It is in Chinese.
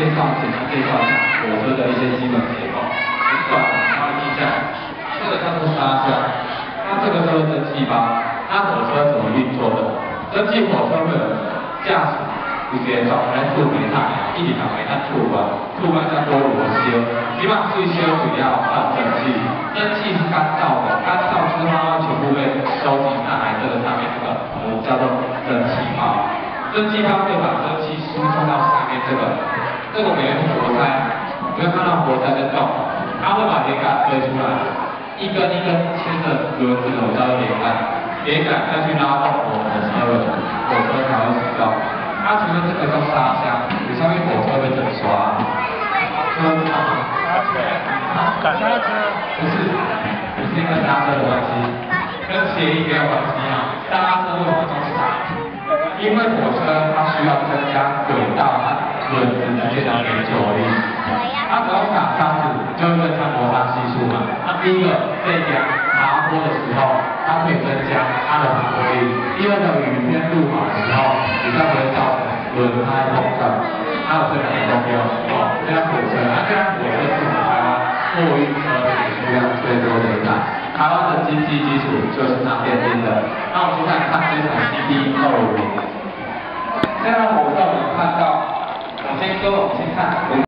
简单介绍一下火车的一些基本结构。很短，然后记下来。这个叫做沙箱，那这个就是蒸汽包。那火车怎么运作的？蒸汽火车会有驾驶有些状来做煤炭，一直把煤炭吐完，吐完再锅炉烧，基本上最烧主要换蒸汽，蒸汽是干燥的，干燥之后它全部被收集上来，这个上面这个我们叫做蒸汽包。蒸汽包会把蒸汽输送到下面这个我们有活塞，没有看到活塞在动，它会把连杆推出来，一根一根牵着轮子，我叫做连杆，连杆再去拉动火车轮，火车才会启动。它除了这个叫沙箱，你上面火车会怎么刷？车子吗？刹车？不是因为刹车的关系，跟谐音没有关系啊。刹车为什么叫刹？因为火车它需要增加轨道和轮子之间的粘着力，它只要打刹子就会增加摩擦系数嘛。那第一个这一条爬坡的时候，它可以增加它的爬坡力；第二个雨天路滑的时候，比较不会造成轮胎碰撞。还有这两个功用哦，这辆火车，这辆火车是我们台湾货运车数量最多的一台。台湾的经济基础就是它奠定的。那我们现在看这台 CD250。这辆火车我们看到，我们先看。